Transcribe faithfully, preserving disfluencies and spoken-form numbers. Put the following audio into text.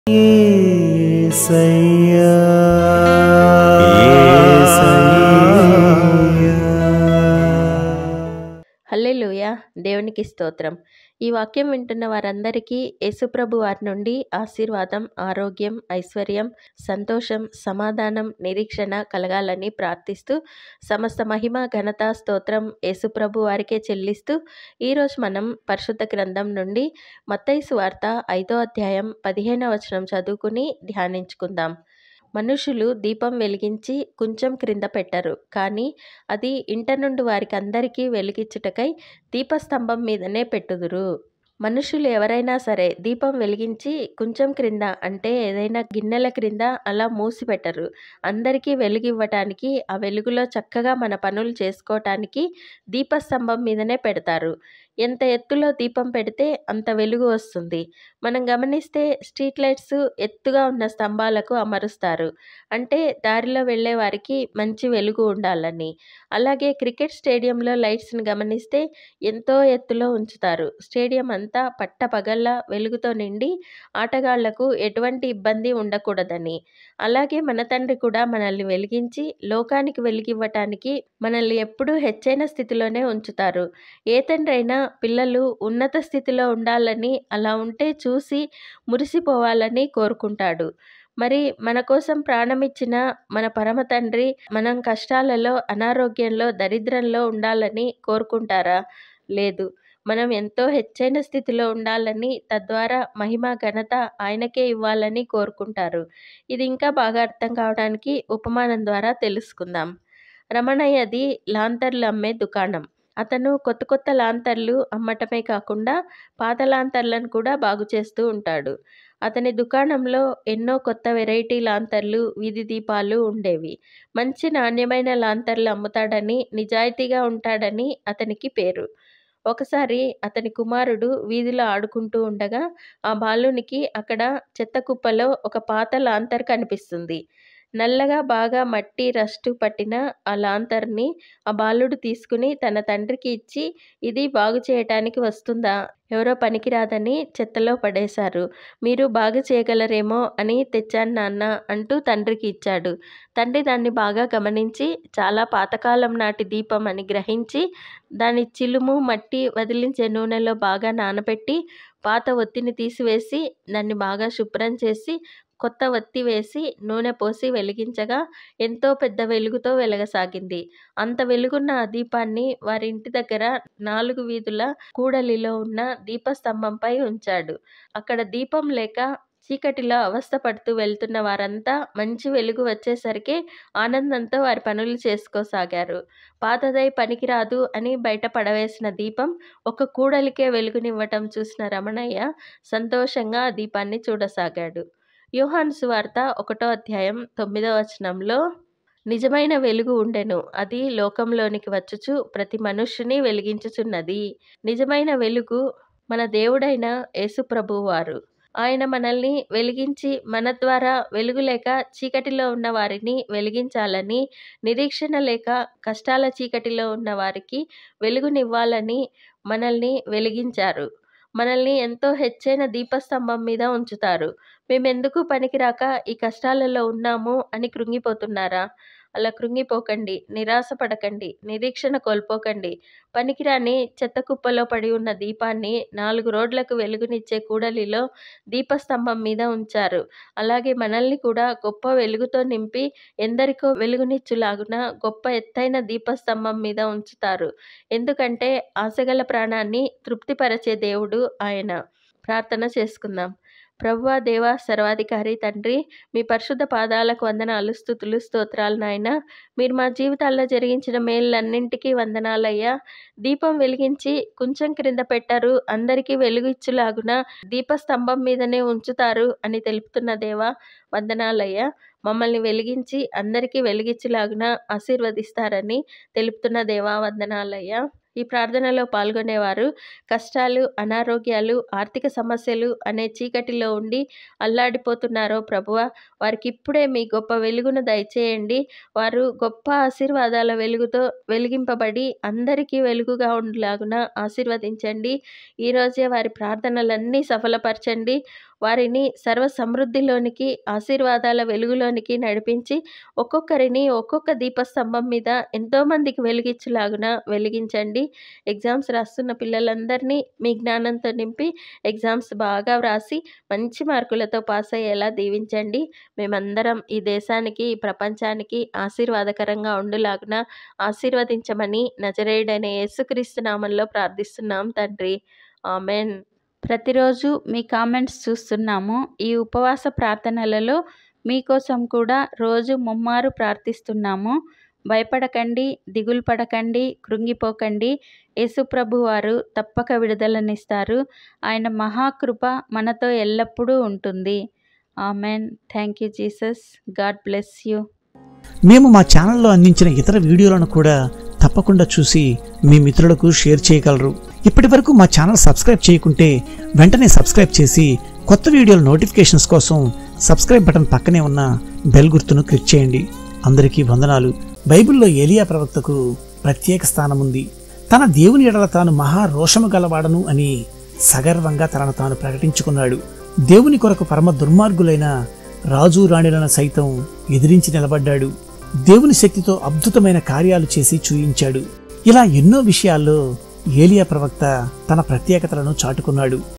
యేసయ్యా హల్లెలూయా. దేవునికి స్తోత్రం. ఈ వాక్యం వింటున్న వారందరికీ యేసుప్రభు వారి నుండి ఆశీర్వాదం, ఆరోగ్యం, ఐశ్వర్యం, సంతోషం, సమాధానం, నిరీక్షణ కలగాలని ప్రార్థిస్తూ సమస్త మహిమ, ఘనత, స్తోత్రం యేసుప్రభు వారికే చెల్లిస్తూ ఈరోజు మనం పరిశుద్ధ గ్రంథం నుండి మత్తయి సువార్త ఐదో అధ్యాయం పదిహేనవ వచనం చదువుకుని ధ్యానించుకుందాం. మనుషులు దీపం వెలిగించి కొంచెం క్రింద పెట్టరు, కానీ అది ఇంట నుండి వారికి అందరికీ వెలిగించుటకై దీపస్తంభం మీదనే పెట్టుదురు. మనుషులు ఎవరైనా సరే దీపం వెలిగించి కొంచెం క్రింద అంటే ఏదైనా గిన్నెల క్రింద అలా మూసి పెట్టరు. అందరికీ వెలుగు ఇవ్వటానికి, ఆ వెలుగులో చక్కగా మన పనులు చేసుకోవటానికి దీపస్తంభం మీదనే పెడతారు. ఎంత ఎత్తులో దీపం పెడితే అంత వెలుగు వస్తుంది. మనం గమనిస్తే స్ట్రీట్ లైట్స్ ఎత్తుగా ఉన్న స్తంభాలకు అమరుస్తారు, అంటే దారిలో వెళ్ళే వారికి మంచి వెలుగు ఉండాలని. అలాగే క్రికెట్ స్టేడియంలో లైట్స్ని గమనిస్తే ఎంతో ఎత్తులో ఉంచుతారు. స్టేడియం అంతా పట్టపగల్లా వెలుగుతో నిండి ఆటగాళ్లకు ఎటువంటి ఇబ్బంది ఉండకూడదని. అలాగే మన తండ్రి కూడా మనల్ని వెలిగించి లోకానికి వెలిగివ్వటానికి మనల్ని ఎప్పుడూ హెచ్చైన స్థితిలోనే ఉంచుతారు. ఏ తండ్రి అయినా పిల్లలు ఉన్నత స్థితిలో ఉండాలని, అలా ఉంటే చూసి మురిసిపోవాలని కోరుకుంటాడు. మరి మన కోసం ప్రాణమిచ్చిన మన పరమ తండ్రి మనం కష్టాలలో, అనారోగ్యంలో, దరిద్రంలో ఉండాలని కోరుకుంటారా? లేదు. మనం ఎంతో హెచ్చైన స్థితిలో ఉండాలని, తద్వారా మహిమ, ఘనత ఆయనకే ఇవ్వాలని కోరుకుంటారు. ఇది ఇంకా బాగా అర్థం కావడానికి ఉపమానం ద్వారా తెలుసుకుందాం. రమణయ్యది లాంతర్లు అమ్మే దుకాణం. అతను కొత్త కొత్త లాంతర్లు అమ్మటమే కాకుండా పాత లాంతర్లను కూడా బాగు చేస్తూ ఉంటాడు. అతని దుకాణంలో ఎన్నో కొత్త వెరైటీ లాంతర్లు, వీధి దీపాలు ఉండేవి. మంచి నాణ్యమైన లాంతర్లు అమ్ముతాడని, నిజాయితీగా ఉంటాడని అతనికి పేరు. ఒకసారి అతని కుమారుడు వీధిలో ఆడుకుంటూ ఉండగా ఆ బాలునికి అక్కడ చెత్త కుప్పలో ఒక పాత లాంతర్ కనిపిస్తుంది. నల్లగా బాగా మట్టి, రస్టు పట్టిన ఆ లాంతర్ని ఆ బాలుడు తీసుకుని తన తండ్రికి ఇచ్చి, ఇది బాగు చేయటానికి వస్తుందా? ఎవరో పనికిరాదని చెత్తలో పడేశారు. మీరు బాగు చేయగలరేమో అని తెచ్చాను నాన్న అంటూ తండ్రికి ఇచ్చాడు. తండ్రి దాన్ని బాగా గమనించి, చాలా పాతకాలం నాటి దీపం అని గ్రహించి దాని చిలుము, మట్టి వదిలించే నూనెలో బాగా నానబెట్టి పాత ఒత్తిని తీసివేసి దాన్ని బాగా శుభ్రం చేసి కొత్త ఒత్తి వేసి నూనె పోసి వెలిగించగా ఎంతో పెద్ద వెలుగుతో వెలగసాగింది. అంత వెలుగున్న ఆ దీపాన్ని వారి ఇంటి దగ్గర నాలుగు వీధుల కూడలిలో ఉన్న దీపస్తంభంపై ఉంచాడు. అక్కడ దీపం లేక చీకటిలో అవస్థపడుతూ వెళ్తున్న వారంతా మంచి వెలుగు వచ్చేసరికి ఆనందంతో వారి పనులు చేసుకోసాగారు. పాతదై పనికిరాదు అని బయట పడవేసిన దీపం ఒక కూడలికే వెలుగునివ్వటం చూసిన రమణయ్య సంతోషంగా ఆ దీపాన్ని చూడసాగాడు. యోహాను సువార్త ఒకటో అధ్యాయం తొమ్మిదవ వచనంలో, నిజమైన వెలుగు ఉండెను, అది లోకంలోనికి వచ్చుచు ప్రతి మనుష్యుని వెలిగించుచున్నది. నిజమైన వెలుగు మన దేవుడైన యేసు ప్రభువు వారు. ఆయన మనల్ని వెలిగించి మన ద్వారా వెలుగు లేక చీకటిలో ఉన్న వారిని వెలిగించాలని, నిరీక్షణ లేక కష్టాల చీకటిలో ఉన్న వారికి వెలుగునివ్వాలని మనల్ని వెలిగించారు. మనల్ని ఎంతో హెచ్చైన దీపస్తంభం మీద ఉంచుతారు. మేమెందుకు పనికిరాక ఈ కష్టాలలో ఉన్నాము అని కృంగిపోతున్నారా? అలా కృంగిపోకండి, నిరాశపడకండి, నిరీక్షణ కోల్పోకండి. పనికిరాని చెత్త కుప్పలో పడి ఉన్న దీపాన్ని నాలుగు రోడ్లకు వెలుగునిచ్చే కూడలిలో దీపస్తంభం మీద ఉంచారు. అలాగే మనల్ని కూడా గొప్ప వెలుగుతో నింపి ఎందరికో వెలుగునిచ్చులాగున గొప్ప ఎత్తైన దీపస్తంభం మీద ఉంచుతారు. ఎందుకంటే ఆశగల ప్రాణాన్ని తృప్తిపరచే దేవుడు ఆయన. ప్రార్థన చేసుకుందాం. ప్రభువా, దేవా, సర్వాధికారి తండ్రి, మీ పరిశుద్ధ పాదాలకు వందనాలు, స్తుతులు, స్తోత్రాలు నాయనా. మీరు మా జీవితాల్లో జరిగించిన మేళ్ళన్నింటికీ వందనాలయ్యా. దీపం వెలిగించి కొంచెం క్రింద పెట్టారు, అందరికీ వెలుగు ఇచ్చులాగున దీపస్తంభం మీదనే ఉంచుతారు అని తెలుపుతున్న దేవా వందనాలయ్యా. మమ్మల్ని వెలిగించి అందరికీ వెలిగించులాగున ఆశీర్వదిస్తారని తెలుపుతున్న దేవా వందనాలయ్యా. ఈ ప్రార్థనలో పాల్గొనేవారు కష్టాలు, అనారోగ్యాలు, ఆర్థిక సమస్యలు అనే చీకటిలో ఉండి అల్లాడిపోతున్నారో ప్రభువా, వారికి ఇప్పుడే మీ గొప్ప వెలుగును దయచేయండి. వారు గొప్ప ఆశీర్వాదాల వెలుగుతో వెలిగింపబడి అందరికీ వెలుగుగా ఉండలాగున ఆశీర్వదించండి. ఈరోజే వారి ప్రార్థనలన్నీ సఫలపరచండి. వారిని సర్వ సమృద్ధిలోనికి, ఆశీర్వాదాల వెలుగులోనికి నడిపించి ఒక్కొక్కరిని ఒక్కొక్క దీపస్తంభం మీద ఎంతోమందికి వెలిగించులాగున వెలిగించండి. ఎగ్జామ్స్ రాస్తున్న పిల్లలందరినీ మీ జ్ఞానంతో నింపి ఎగ్జామ్స్ బాగా వ్రాసి మంచి మార్కులతో పాస్ అయ్యేలా దీవించండి. మేమందరం ఈ దేశానికి, ఈ ప్రపంచానికి ఆశీర్వాదకరంగా ఉండులాగున ఆశీర్వదించమని నజరేయుడైన యేసుక్రీస్తు నామంలో ప్రార్థిస్తున్నాం తండ్రి. ఆమెన్. ప్రతిరోజు మీ కామెంట్స్ చూస్తున్నాము. ఈ ఉపవాస ప్రార్థనలలో మీకోసం కూడా రోజు ముమ్మారు ప్రార్థిస్తున్నాము. భయపడకండి, దిగులు పడకండి, కృంగిపోకండి. యేసుప్రభు వారు తప్పక విడుదలనిస్తారు. ఆయన మహాకృప మనతో ఎల్లప్పుడూ ఉంటుంది. Amen. Thank you Jesus. God bless you. మేము మా ఛానల్లో అందించిన ఇతర వీడియోలను కూడా తప్పకుండా చూసి మీ మిత్రులకు షేర్ చేయగలరు. ఇప్పటి వరకు మా ఛానల్ సబ్స్క్రైబ్ చేయకుంటే వెంటనే సబ్స్క్రైబ్ చేసి కొత్త వీడియోల నోటిఫికేషన్స్ కోసం సబ్స్క్రైబ్ బటన్ పక్కనే ఉన్న బెల్ గుర్తును క్లిక్ చేయండి. అందరికీ వందనాలు. బైబిల్లో ఏలియా ప్రవక్తకు ప్రత్యేక స్థానం ఉంది. తన దేవుని ఎడల తాను మహా రోషము గలవాడను అని సగర్వంగా తనను తాను ప్రకటించుకున్నాడు. దేవుని కొరకు పరమ దుర్మార్గులైన రాజు రాణిలను సైతం ఎదిరించి నిలబడ్డాడు. దేవుని శక్తితో అద్భుతమైన కార్యాలు చేసి చూయించాడు. ఇలా ఎన్నో విషయాల్లో ఏలియా ప్రవక్త తన ప్రత్యేకతలను చాటుకున్నాడు.